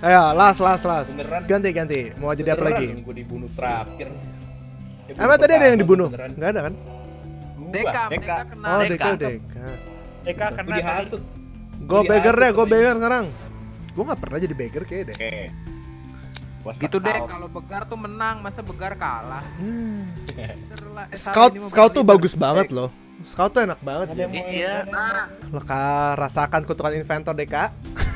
Ayo, las. Beneran. Ganti. Mau jadi apa lagi? Gue dibunuh terakhir. Emang tadi ada yang dibunuh? Enggak ada kan? Deka kena. Oh, Deka. Deka kena tadi. dihasut. Gue beggar deh, gue beggar sekarang. Gue nggak pernah jadi beggar kayak deh. Oke. Gitu deh, kalau Begar tuh menang, masa Begar kalah? Scout tuh bagus banget loh. Scout tuh enak banget ya. Iya. Lo rasakan kutukan inventor Deka.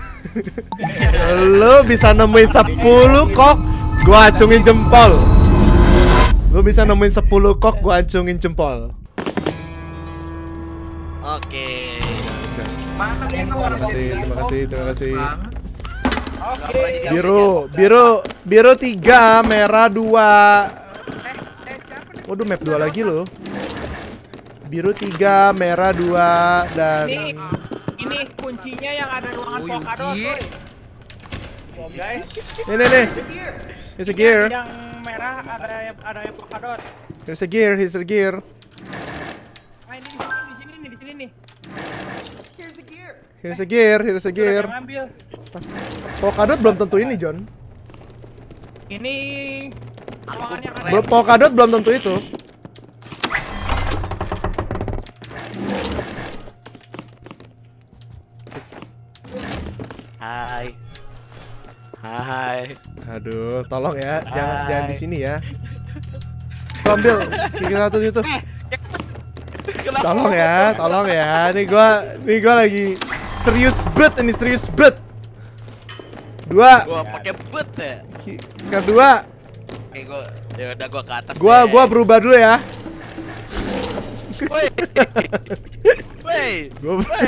Lo bisa nemuin 10 kok, gua acungin jempol. Lo bisa nemuin 10 kok, gua acungin jempol. Oke. Terima kasih. Oke. Biru 3, merah 2. Waduh, map 2 lagi loh. Biru 3, merah 2 dan Ini kuncinya yang ada ruangan Polkadot, boy. Guys, nih. Here's a gear. yang merah ada yang Polkadot. Here's a gear. Nah, ini di sini nih. Here's a gear. Udah, ambil. Polkadot belum tentu ini, John. Ini ruangan yang ada. Polkadot belum tentu itu. Hai. Aduh, tolong ya, jangan di sini ya. Gua ambil tiga satu itu. Tolong ya. Nih gua lagi serius bet. Dua. Gua pakai bet ya. Kedua. Oke, ya udah gua ke atas. Gua berubah dulu ya. Woi.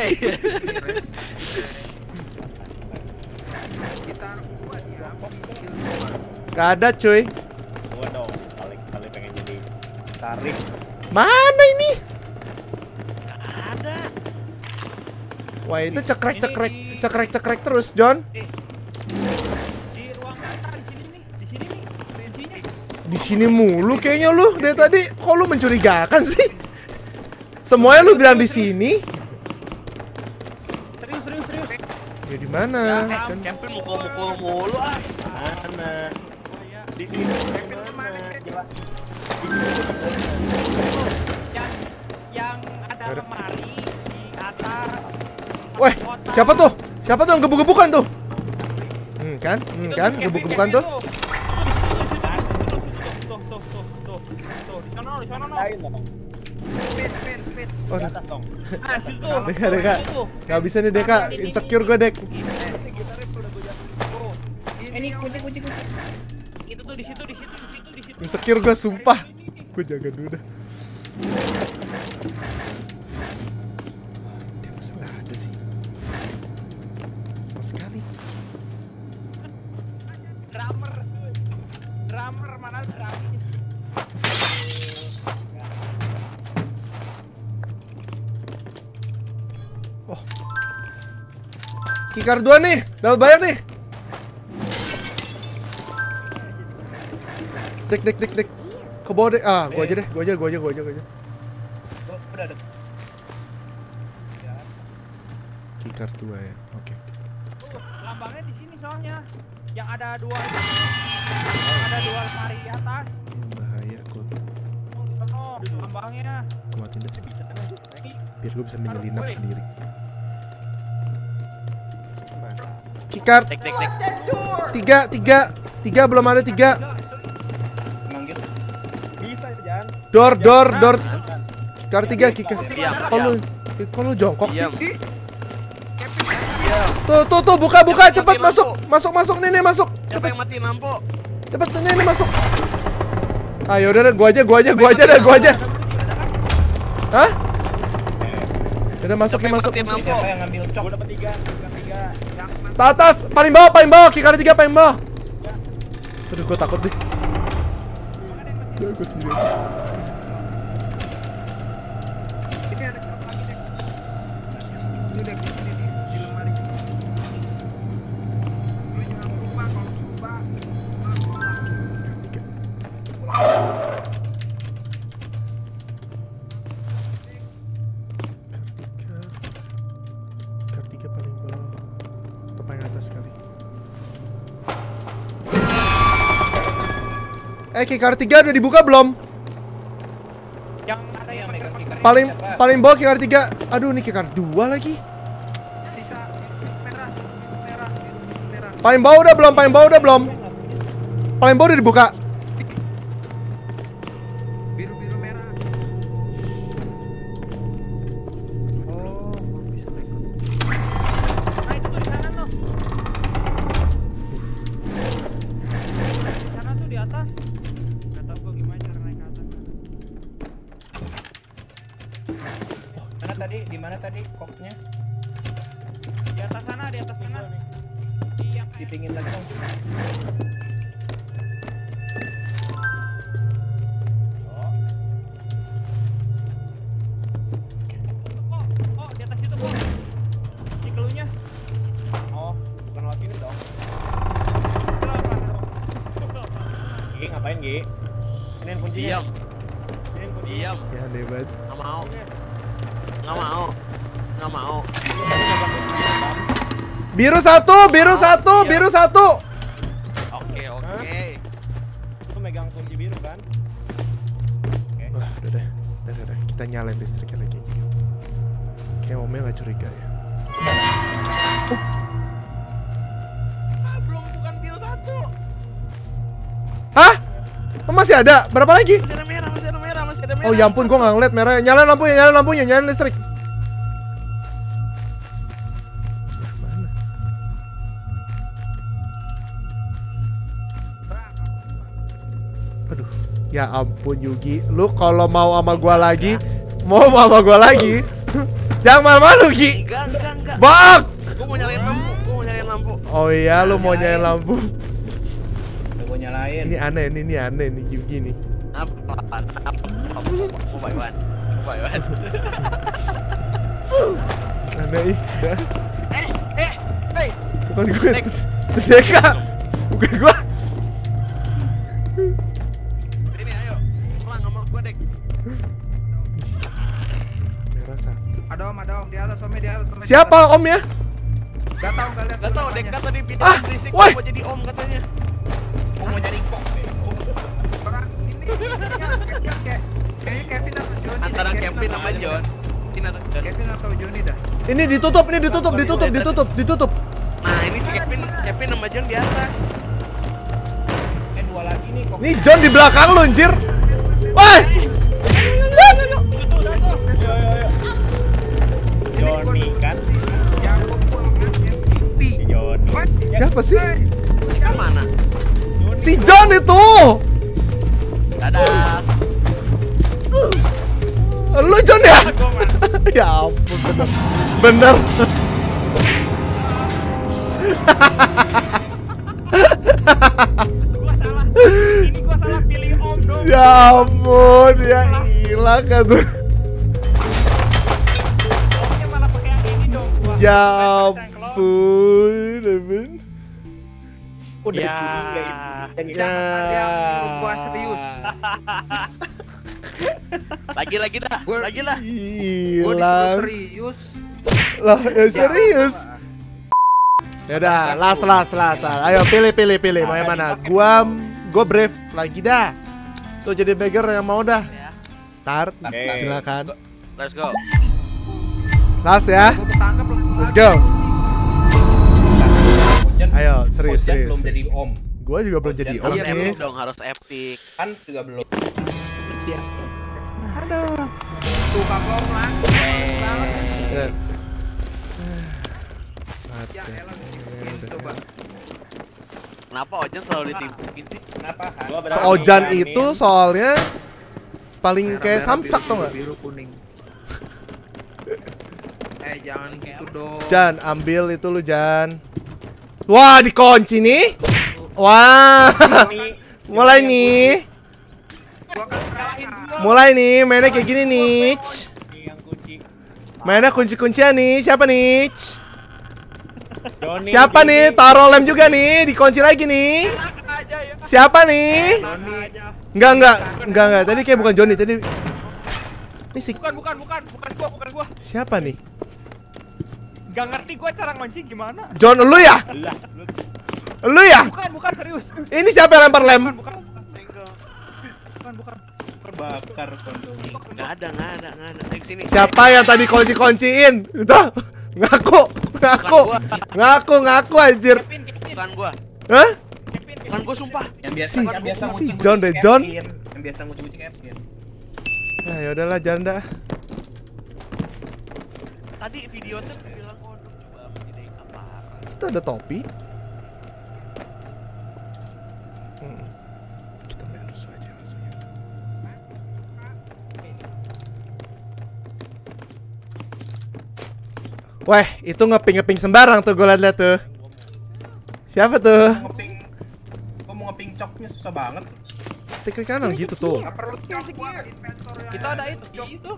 Gak ada cuy. Gua dong, kali pengen jadi tarik. Mana ini? Ada. Wah, itu cekrek terus, John. Di ruang atas di sini nih. Kuncinya. Di sini mulu kayaknya lu dari tadi. Kok lu mencurigakan sih? Semuanya lu bilang di sini. Serius. Ya di mana? Kan Kevin mukul mulu ah. Mana? Oh iya. Di sini. Mana? Jelas. Yang ada lemari di atas. Weh, siapa tuh yang gebuk-gebukan tuh? Kan, gebuk-gebukan tuh. Tuh, di sana. Lain dong. Oh, Di atas dong. Deka. Gak bisa nih Deka, insecure gue Dek. Ini kunci. Itu tuh di situ. Insecure gue sumpah. Gue jaga dulu dah. Dia masa gak ada sih? Sama sekali. Drummer mana drummer? Oh. Kikar 2 nih, dapat banyak nih. Dek. Ke bawah Dek. Ah, gua aja deh, gua aja. Udah ada. Kikar 2 ya. Oke. Lambangnya di sini soalnya. Yang ada dua lemari di atas. Ini bahaya kok. Lambangnya. Gua matiin deh. Biar gua bisa menyelinap sendiri. Kikar. Tek. 3 belum ada 3. Emang gitu. Bisa jangan. Door. Kikar 3. Kok lu jongkok sih? Tuh, buka, cepet masuk, nih, masuk. Siapa yang mati nampo? Cepet, ini masuk. Ayo udah, gua aja. Hah? Udah masuk. Siapa yang ngambil cok? Gua dapat 3. Atas, paling bawah, Kikar 3 paling bawah. Aduh, gua takut deh. Gua sendiri aja. Ini ada ceruk lagi deh. Ini deh, di lemari. Lu jangan lupa kalau coba. Kikar 3 paling bawah. Atau paling atas kali. keycard 3 udah dibuka belum? Yang ada yang megang keycard. Paling bawah keycard 3. Aduh, ini keycard 2 lagi. Sisa merah. Paling bawah udah belum? Paling bawah udah belum? Paling bawah udah dibuka. Biru merah. Oh, bisa naik. Nah, itu tuh di sana tuh. Di sana tuh di atas. Gak tau gua gimana cara naik ke atas. Di mana tadi koknya? Di atas sana, di atas sana. Yang kayak Dipingin lagi dong. Oh, di atas itu kok. Di keluarnya. Oh, bukan lewat sini dong. Gi, ngapain Gi? Ini kuncinya. Diam. Ini kuncinya. Diam. Ya, aneh banget. Nggak mau. Nggak mau. Nggak mau. Biru satu. Oke. Itu megang kunci biru kan? Wah, udah deh. Kita nyalain listriknya lagi aja. Kayak Omel gak curiga ya. Belum bukan biru 1. Hah? Oh, masih ada? Berapa lagi? Masih ada merah. Oh ya ampun, gua nggak ngeliat merah. Nyalain lampunya, nyalain listrik. Mana? Aduh, ya ampun Yugi, lu kalau mau sama gua lagi, jangan malu-malu Gi. Enggak. Bak! Gua mau nyalain lampu. Oh iya, lu mau nyalain lampu. Udah gua nyalain. Ini aneh nih Yugi nih. Apa? Mau buy one. Aneh ih, udah. Hey. Bukan gue, itu Deka. Bukan gua. Ini ayo. Perang sama gua, Dek. Merah satu. Ada om di atas, di atas. Siapa omnya? Gak tahu kalian. Gak tau, Dek, kata di video Ah, berisik woi. mau jadi om katanya. Mau nyari kok. Orang ini kayaknya Kevin atau Johnny. Antara Kevin sama John. Kevin atau Johnny dah. Ini ditutup. Nah, ini si Kevin sama John di atas. Dua lagi nih kok. Nih John di belakang lu anjir. Woi! Johnny kan? Yang membuangkan MVP. Johnny. Siapa sih? Ini mana? Si John itu. Dadah. Lu John ya? Ya ampun, bener. Gua salah pilih om dong. Ya ampun, ya hilang kan tuh. Omnya malah pakai yang ini dong. Gua. Ya ampun, Evan. Udah Ya. Ya. Gua serius. Lagi dah. Lagi lah. Gua disuruh Hilang. serius. Lah, ya serius. Ya udah, last. Ayo pilih. Mau yang mana? Gua brave lagi dah. Tuh jadi beggar yang mau dah. Start. Oke. Silakan. Let's go. Last ya. Gua ketangkep lah. Let's go. Kojan- Ayo, serius. Kojan belum jadi om. Gua juga belum jadi om. Harus Iya, epic dong, harus epic. Kan juga belum. Tuh kagak om lah. Ya. Ya elah mungkin coba. Kenapa Ojan selalu ditimpukin sih? Kenapa Han? Gua berani Seojan kan, itu Min. soalnya paling Merah, kayak merah, samsak biru, tau gak? biru kuning. Jangan gitu dong. Jan, ambil itu lu Jan. Wah, dikunci nih. Wah. Mulai nih. Gua kan kalahin gua. Mulai nih, mainnya kayak gini nih. Yang kunci. Mainnya kunci-kuncian nih. Siapa nih? Johnny. Siapa nih? Taruh lem juga nih, dikunci lagi nih. Siapa nih? Enggak. Tadi kayak bukan Johnny, tadi ini si Bukan gua. siapa nih? Gak ngerti gua cara ngunci gimana. John, lu ya? Lah, Lu ya? Bukan serius. Ini siapa yang lempar lem? Bukan. Terbakar kondomi. Nggak ada. Naik sini. Siapa yang tadi kunci-kunciin? Udah, ngaku anjir. Kevin. Bukan gua. Hah? Bukan gua sumpah. Yang biasa Si- yang biasa si ngucing-ngucing John deh, Kevin. John. Yang biasa ngucing-ngucing Kevin. Nah, yaudahlah janda. Tadi video tuh bilang kodok coba jadi apa? Itu ada topi. Kita main rusuh aja langsung. Weh, itu ngeping sembarang tuh gue liat tuh. Siapa tuh? Gua mau ngeping coknya susah banget. Klik kanan gitu tuh. Nggak perlu buat inventor yang Itu ada itu.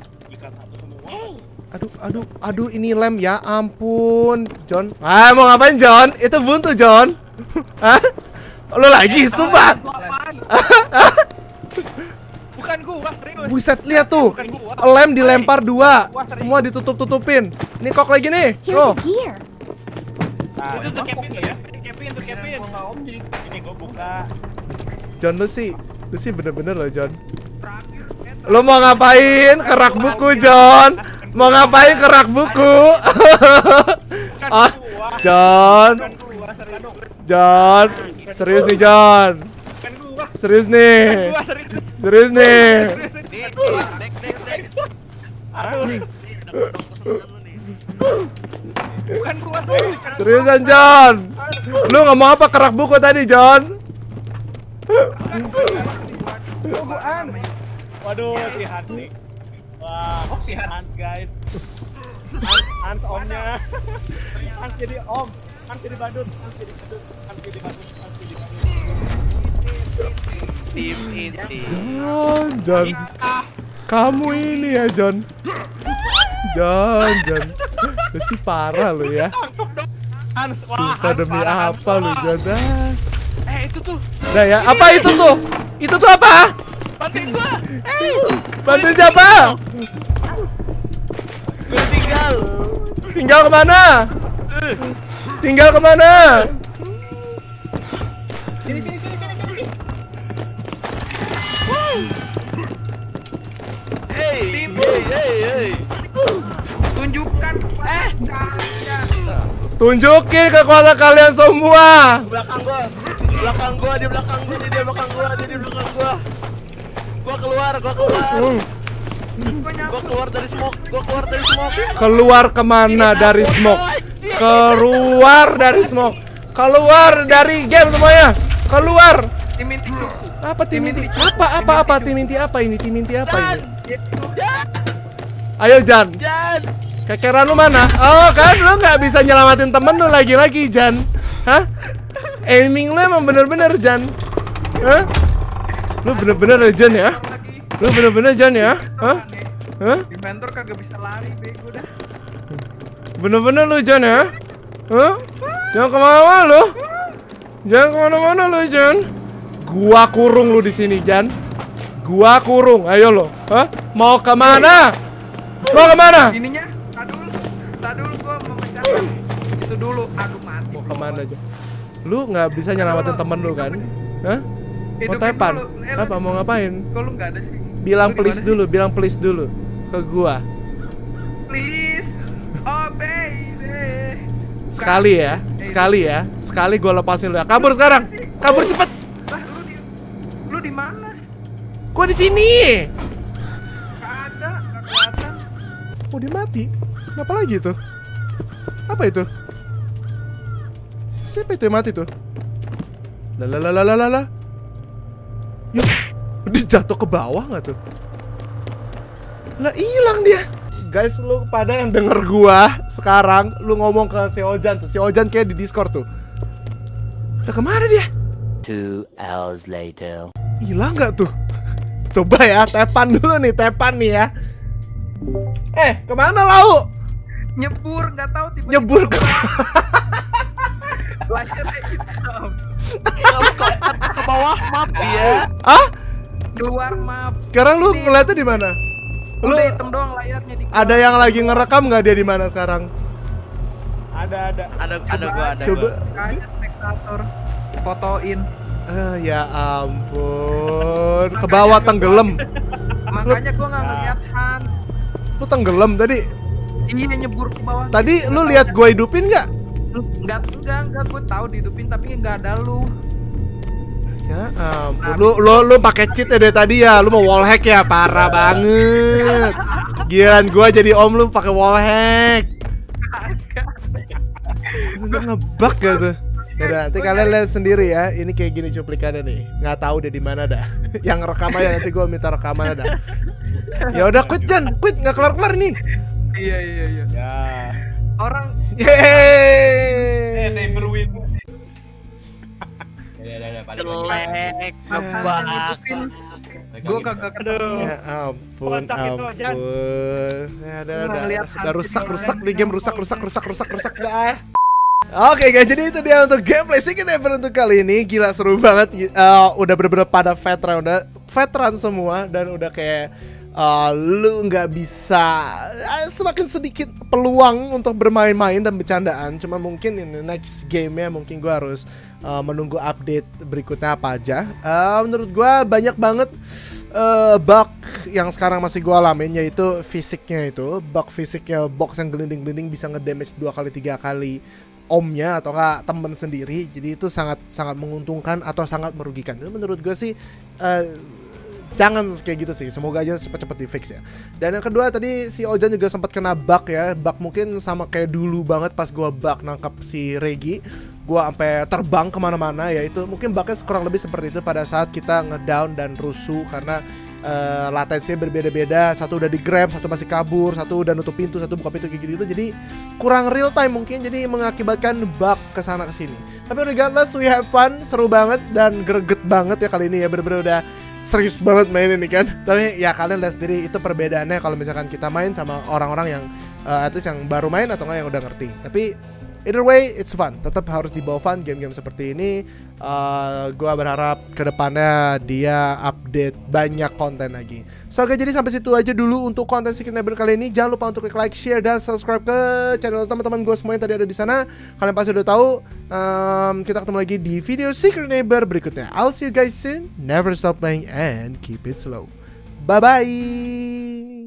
Aduh, ini lem ya ampun, John. Ah, mau ngapain John? Itu buntu John. Hah? Lo lagi, sumpah. Bukan gua, serius. Buset, lihat tuh. Bukan gua. Lem dilempar dua, semua ditutup-tutupin. Ini kok lagi nih. Oh, Itu tuh Kevin ya. Kevin. Ini gua buka. John lu sih bener-bener loh John. Lo mau ngapain? Kerak buku John. Mau ngapain kerak buku? Ah, John. John, serius nih John. Bukan gua. Serius nih. Gua serius. Serius nih. Nih, dek. Aduh. Nih, ada kodok pesanan lu nih. Bukan gua, serius. Seriusan John. Lu ngomong apa kerak buku tadi John? Waduh, si Hans nih. Wah, Si Hans. Hans guys. Hans omnya. Hans jadi om. Hans jadi badut. Tim inti. John. Kamu ini ya John. John. Lu sih parah lu ya. Hans, Sumpah demi apa lu John? Itu tuh. Nah ya, apa itu tuh? Itu tuh apa? Bantuin gua. Bantuin siapa? Gua tinggal. Tinggal kemana? Tinggal kemana? Sini. Hey. tunjukkan Tunjukin kekuatan kalian semua. Belakang gua, di belakang gua. Gua keluar. Gua keluar dari smoke. Keluar kemana dari smoke? Keluar dari smoke. Keluar dari game semuanya. Keluar. tim inti Apa tim inti? Apa tim inti apa ini? Tim inti apa ini? Ayo Jan. Kekeran lu mana? Oh kan lu nggak bisa nyelamatin temen lu lagi Jan. Hah? Aiming lu emang bener-bener Jan. Hah? Lu bener-bener Jan ya? Lu bener-bener Jan ya? Hah? Hah? inventor kagak bisa lari bego dah. Bener-bener lu Jan ya? Hah? Jangan kemana-mana lu. Jangan kemana-mana lu Jan. Gua kurung lu di sini Jan. Gua kurung. Ayo lo. Hah? Mau kemana? Mau kemana? Ininya tadul gua mau mencari itu dulu. Aduh mati. Mau kemana aja? Lu nggak bisa nyelamatin temen lu kan? Hah? Mau Hidupin tepan? dulu. Apa mau ngapain? Kok lu nggak ada sih? Bilang Lu please gimana dulu, please dulu ke gua. Please. Oh baby. Sekali ya. Sekali gua lepasin lu ya. Kabur sekarang. Kabur cepet. Lah lu di mana? Gua di sini. Nggak ada, nggak kelihatan. Oh dia mati. Kenapa lagi itu? Apa itu? Siapa itu yang mati tuh? Lalalalalalala. Yuk, dia jatuh ke bawah nggak tuh? Lah hilang dia. Guys, lu pada yang denger gua sekarang, lu ngomong ke si Ojan tuh. Si Ojan kayak di Discord tuh. Udah kemana dia? 2 hours later. Hilang nggak tuh? Coba ya, tepan dulu nih, tepan nih ya. Kemana lau? Nyebur, nggak tahu tiba-tiba. Nyebur ke Layarnya hitam. Ke bawah map dia. Ah? Keluar map. Sekarang lu ngeliatnya di mana? Lu Udah hitam doang layarnya di. ada yang lagi ngerekam nggak dia di mana sekarang? Ada. Ada gua. Coba. Kayak spektator. Fotoin. Ya ampun, ke bawah tenggelam. Makanya gua nggak ngeliat Hans. Lu tenggelam tadi. Iya nyebur ke bawah. Tadi lu lihat gua hidupin nggak? Enggak, gua tahu dihidupin tapi nggak ada lu. Ya ampun, lu pakai cheat ya dari tadi ya. Lu mau wallhack ya, parah banget. Giliran gua jadi om lu pakai wallhack. Lu ngebug gitu. Yaudah, nanti kalian lihat sendiri ya. Ini kayak gini cuplikannya nih. Nggak tahu deh di mana dah. Yang rekam aja nanti gua minta rekaman dah. Ya udah quit Jan, quit nggak kelar nih. Iya. Ya. Orang Yeay. Neighborhood. Ya, paling Jelek. apaan yang ngidupin? Gua kagak ketemu. Ya ampun, Kontak itu, Jan. ampun. Ya Nggak ngeliat udah rusak hantu di game, rusak dah. Oke guys, jadi itu dia untuk gameplay Seeking Never untuk kali ini. Gila seru banget. Udah bener-bener pada veteran semua dan udah kayak lu nggak bisa semakin sedikit peluang untuk bermain-main dan bercandaan. Cuma mungkin in the next game-nya mungkin gua harus menunggu update berikutnya apa aja. Menurut gua banyak banget bug yang sekarang masih gua alamin, yaitu fisiknya itu. Bug fisiknya box yang gelinding-gelinding bisa ngedamage 2 kali 3 kali omnya atau enggak temen sendiri. Jadi itu sangat menguntungkan atau sangat merugikan. Itu menurut gue sih jangan kayak gitu sih. Semoga aja cepet-cepet di fix ya. Dan yang kedua tadi si Ojan juga sempat kena bug ya. Bug mungkin sama kayak dulu banget pas gua bug nangkap si Regi. Gua sampai terbang kemana-mana ya. Itu mungkin bugnya kurang lebih seperti itu pada saat kita ngedown dan rusuh karena latensinya berbeda-beda. Satu udah di grab, satu masih kabur, satu udah nutup pintu, satu buka pintu kayak gitu. Jadi kurang real time mungkin, jadi mengakibatkan bug kesana kesini. Tapi regardless, we have fun, seru banget dan greget banget ya kali ini ya. Bener-bener udah serius banget main ini kan. Tapi ya kalian lihat sendiri itu perbedaannya kalau misalkan kita main sama orang-orang yang at least yang baru main atau nggak yang udah ngerti. Tapi either way, it's fun. Tetap harus dibawa fun game-game seperti ini. Gua berharap kedepannya dia update banyak konten lagi. So oke, jadi sampai situ aja dulu untuk konten Seeking Neighbor kali ini. Jangan lupa untuk klik like, share, dan subscribe ke channel teman-teman gue semua yang tadi ada di sana. Kalian pasti udah tahu. Kita ketemu lagi di video Seeking Neighbor berikutnya. I'll see you guys soon. Never stop playing and keep it slow. Bye bye.